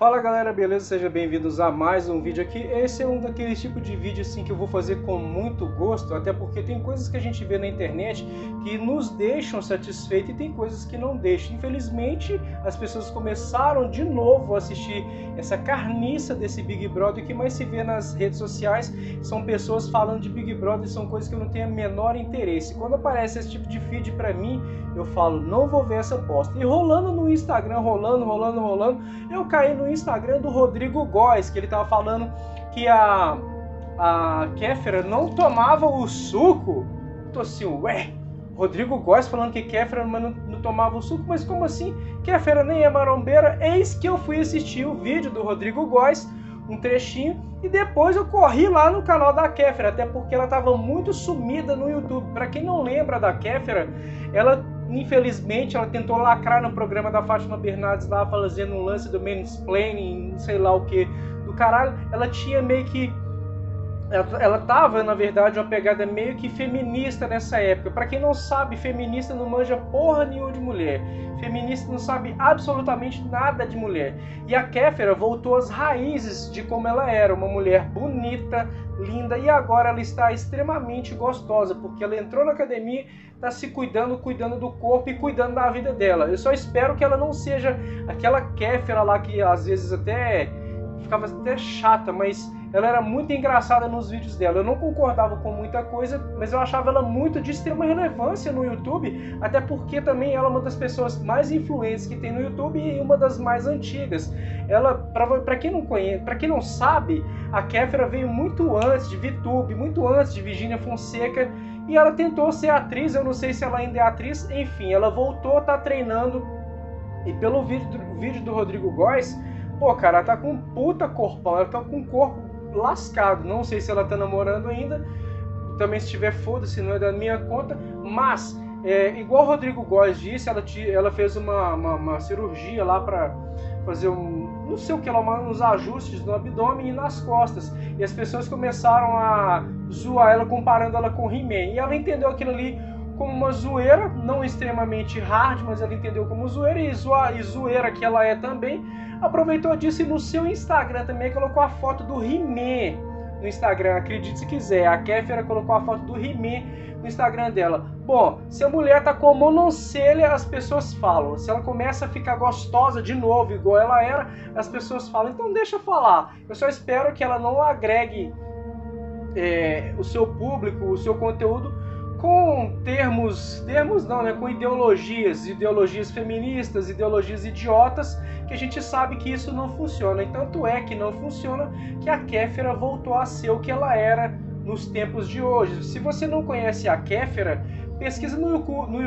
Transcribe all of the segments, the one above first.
Fala galera, beleza? Sejam bem-vindos a mais um vídeo aqui. Esse é um daqueles tipos de vídeo assim que eu vou fazer com muito gosto, até porque tem coisas que a gente vê na internet que nos deixam satisfeitos e tem coisas que não deixam. Infelizmente, as pessoas começaram de novo a assistir essa carniça desse Big Brother. O que mais se vê nas redes sociais são pessoas falando de Big Brother, são coisas que eu não tenho o menor interesse. Quando aparece esse tipo de feed pra mim, eu falo, não vou ver essa posta. E rolando no Instagram, rolando, eu caí no Instagram do Rodrigo Góes, que ele tava falando que a Kéfera não tomava o suco. Tô assim, ué, Rodrigo Góes falando que Kéfera não tomava o suco, mas como assim? Kéfera nem é marombeira. Eis que eu fui assistir o vídeo do Rodrigo Góes, um trechinho, e depois eu corri lá no canal da Kéfera, até porque ela estava muito sumida no YouTube. Para quem não lembra da Kéfera, ela infelizmente ela tentou lacrar no programa da Fátima Bernardes lá, fazendo um lance do mansplaining, sei lá o que, do caralho. Ela tinha meio que ela tava, na verdade, uma pegada meio que feminista nessa época. Pra quem não sabe, feminista não manja porra nenhuma de mulher. Feminista não sabe absolutamente nada de mulher. E a Kéfera voltou às raízes de como ela era, uma mulher bonita, linda, e agora ela está extremamente gostosa, porque ela entrou na academia, está se cuidando do corpo e cuidando da vida dela. Eu só espero que ela não seja aquela Kéfera lá que às vezes até ficava até chata, mas ela era muito engraçada nos vídeos dela. Eu não concordava com muita coisa, mas eu achava ela muito de extrema relevância no YouTube, até porque também ela é uma das pessoas mais influentes que tem no YouTube e uma das mais antigas. Ela, para quem não conhece, para quem não sabe, a Kéfera veio muito antes de VTube, muito antes de Virgínia Fonseca, e ela tentou ser atriz. Eu não sei se ela ainda é atriz, enfim, ela voltou, tá treinando, e pelo vídeo do Rodrigo Góes, pô, cara, ela tá com um puta corpão, ela tá com um corpo lascado. Não sei se ela tá namorando ainda, também se tiver, foda-se, não é da minha conta, mas igual o Rodrigo Góes disse, ela fez uma cirurgia lá pra fazer não sei o que lá, uns ajustes no abdômen e nas costas, e as pessoas começaram a zoar ela, comparando ela com He-Man, e ela entendeu aquilo ali como uma zoeira, não extremamente hard, mas ela entendeu como zoeira, e zoeira que ela é também, aproveitou disso e no seu Instagram também colocou a foto do He-Man no Instagram. Acredite se quiser, a Kéfera colocou a foto do He-Man no Instagram dela. Bom, se a mulher tá com a monocelha, as pessoas falam. Se ela começa a ficar gostosa de novo, igual ela era, as pessoas falam. Então deixa eu falar. Eu só espero que ela não agregue o seu público, o seu conteúdo com termos não, né, com ideologias feministas, ideologias idiotas, que a gente sabe que isso não funciona. E tanto é que não funciona que a Kéfera voltou a ser o que ela era nos tempos de hoje. Se você não conhece a Kéfera, pesquisa no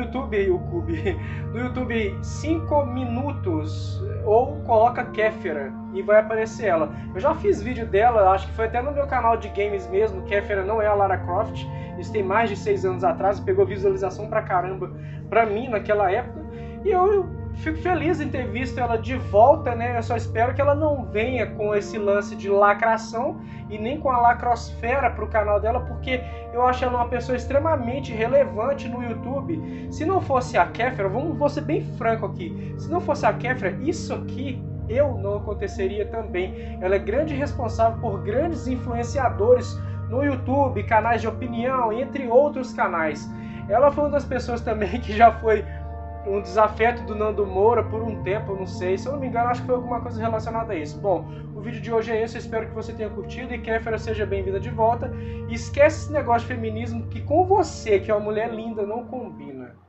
YouTube 5 minutos ou coloca Kéfera e vai aparecer ela. Eu já fiz vídeo dela, acho que foi até no meu canal de games mesmo. Kéfera não é a Lara Croft, isso tem mais de 6 anos atrás, pegou visualização pra caramba pra mim naquela época, e eu fico feliz em ter visto ela de volta, né? Eu só espero que ela não venha com esse lance de lacração e nem com a lacrosfera pro canal dela, porque eu acho ela uma pessoa extremamente relevante no YouTube. Se não fosse a Kéfera, vou ser bem franco aqui, se não fosse a Kéfera, isso aqui não aconteceria também. Ela é grande responsável por grandes influenciadores no YouTube, canais de opinião, entre outros canais. Ela foi uma das pessoas também que já foi um desafeto do Nando Moura por um tempo, não sei, se eu não me engano, acho que foi alguma coisa relacionada a isso. Bom, o vídeo de hoje é esse, eu espero que você tenha curtido e Kéfera seja bem-vinda de volta. E esquece esse negócio de feminismo que com você, que é uma mulher linda, não combina.